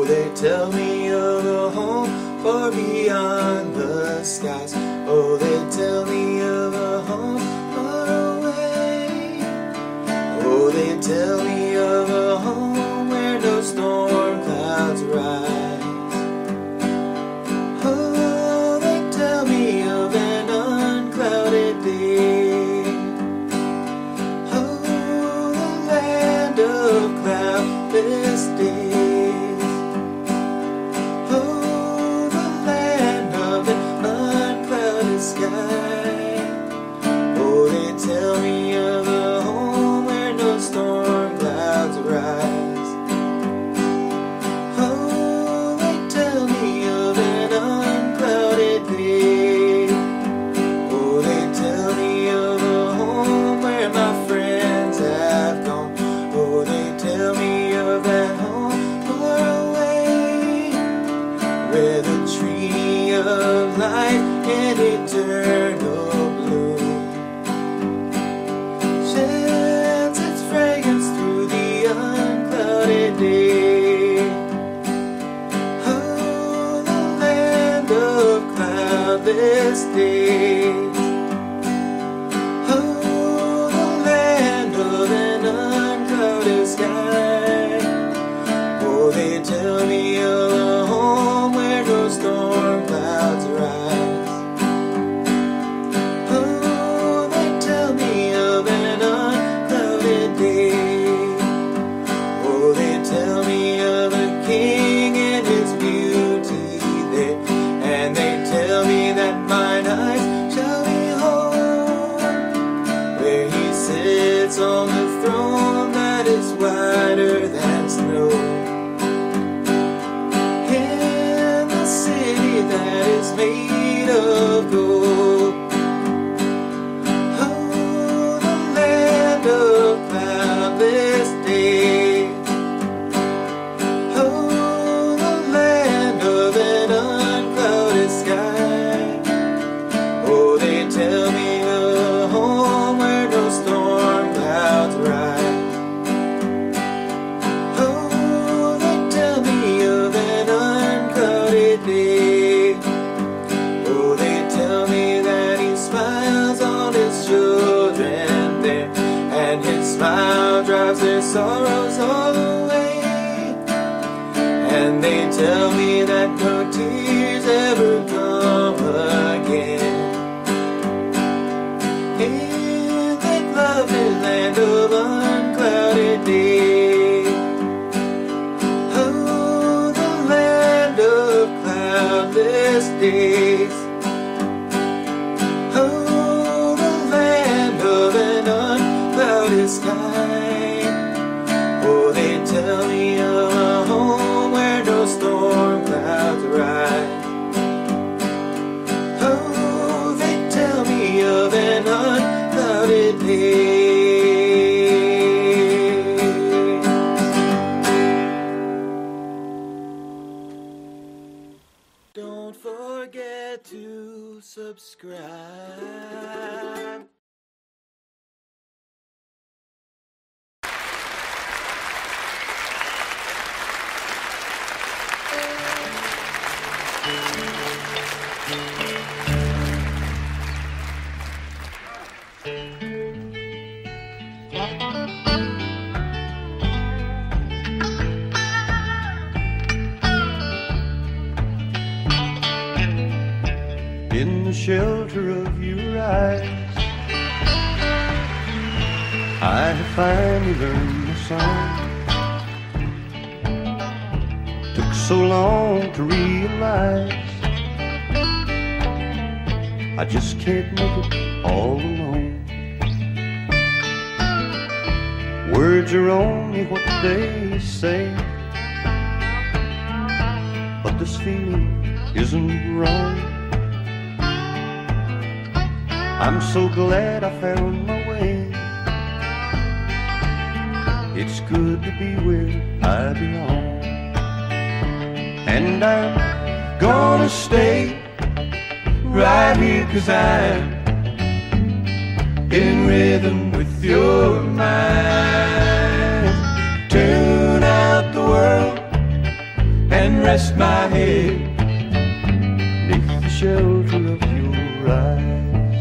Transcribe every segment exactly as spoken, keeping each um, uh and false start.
they tell me of a home far beyond the skies. Oh, they tell me of a home far away. Oh, they tell me of a home where no storm clouds rise. Oh, they tell me of an unclouded day. Oh, the land of cloudless days. Oh, the land of an unclouded sky. Oh, they tell me of a home where no storm clouds rise. Oh, they tell me of an unclouded day. Oh, they tell me of a home where my friends have gone. Oh, they tell me of that home far away, where the tree of life in eternal bloom sheds its fragrance through the unclouded day. Oh, the land of cloudless days. Oh, the land of an unclouded sky. Oh, they tell me of a home where no storm clouds rise. Oh, they tell me of an unclouded day. Oh, they tell me of a king and his beauty there. And they tell me that mine eyes shall behold, where he sits on the throne that is whiter than snow, in the city that is made of gold. Oh, the land of cloudless days. Oh, the land of an unclouded sky. Oh, they tell me of a home where no storm clouds rise. Oh, they tell me of an unclouded day. Oh, they tell me that he smiles on his children there, and his smile drives their sorrows all away. And they tell me that no tears ever come again in that lovely land of unclouded day. Oh, the land of cloudless days. Oh, the land of an unclouded sky. Oh, they tell me of a home where no storm clouds rise. Oh, they tell me of an unclouded day. Don't forget to subscribe. In the shelter of your eyes, I have finally learned the song. Took so long to realize I just can't make it all alone. Words are only what they say, but this feeling isn't wrong. I'm so glad I found my way. It's good to be where I belong. And I'm gonna stay right here, 'cause I'm in rhythm with your mind. Tune out the world and rest my head neath the shelter of your eyes.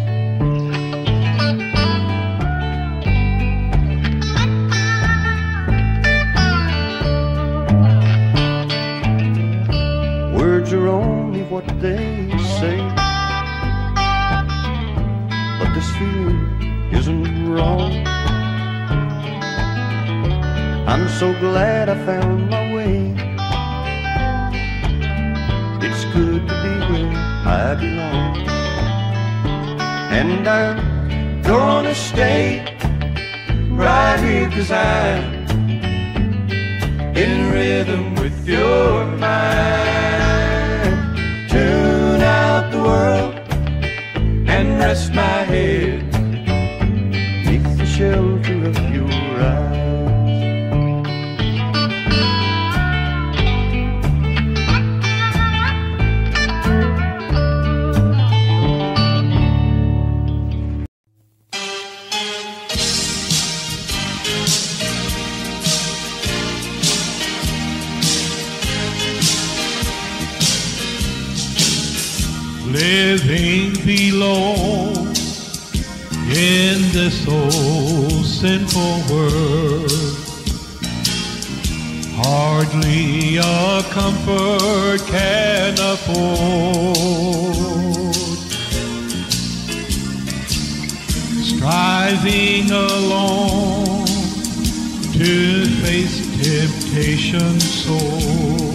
Words are only what they say, but this feeling isn't wrong. I'm so glad I found my way. It's good to be where I belong, and I'm gonna stay right here, 'cause I'm in rhythm with your mind. Tune out the world and rest my head neath the shelter of your eyes. Living below in this old sinful world, hardly a comfort can afford. Striving alone to face temptation sore,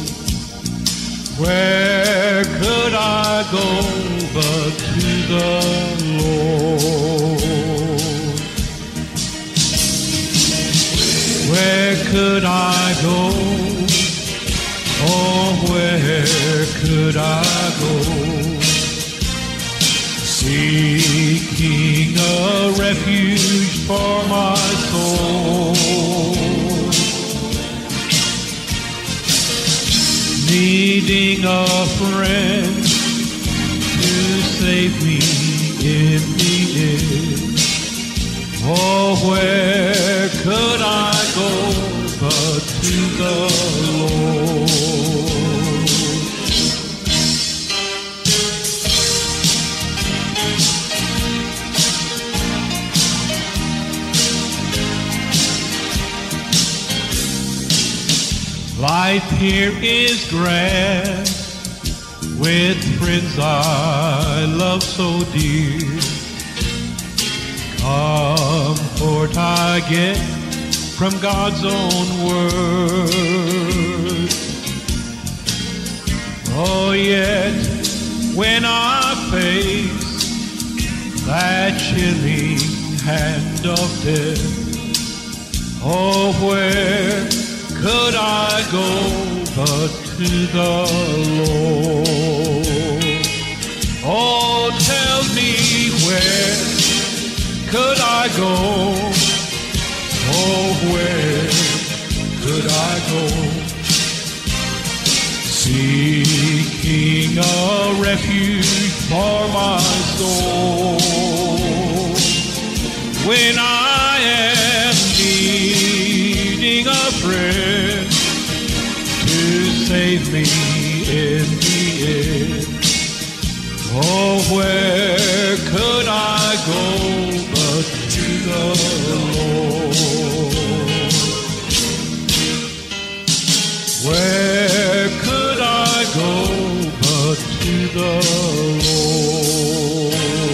where could I go but to the Lord? Where could I go? Oh, where could I go? Seeking a refuge for my soul, needing a friend to save me in the end. Oh, where could I go but to the Lord? Life here is grand, with friends I love so dear. Comfort I get from God's own word. Oh, yet when I face that chilling hand of death, oh, where could I go but to the Lord? Oh, tell me, where could I go? Oh, where could I go? Seeking a refuge for my soul, when I am needing a friend to save me in the end. Oh, where could I go but to the Lord? Where could I go but to the Lord?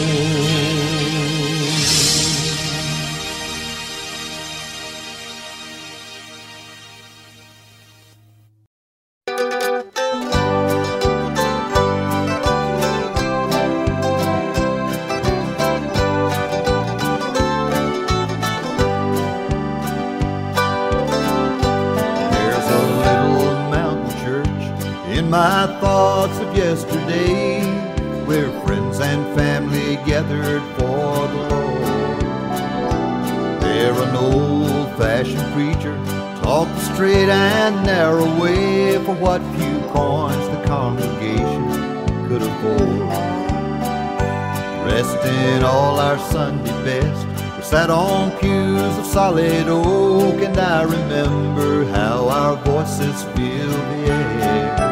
My thoughts of yesterday, where friends and family gathered for the Lord. There an old-fashioned preacher talked the straight and narrow way for what few coins the congregation could afford. Dressed in all our Sunday best, we sat on pews of solid oak, and I remember how our voices filled the air.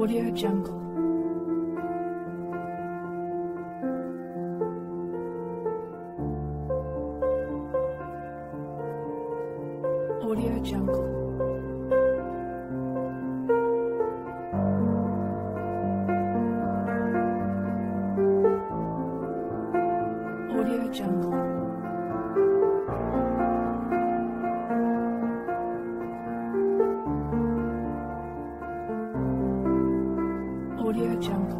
Audio Jungle. Audio Jungle. Audio Jungle. Audio Jungle.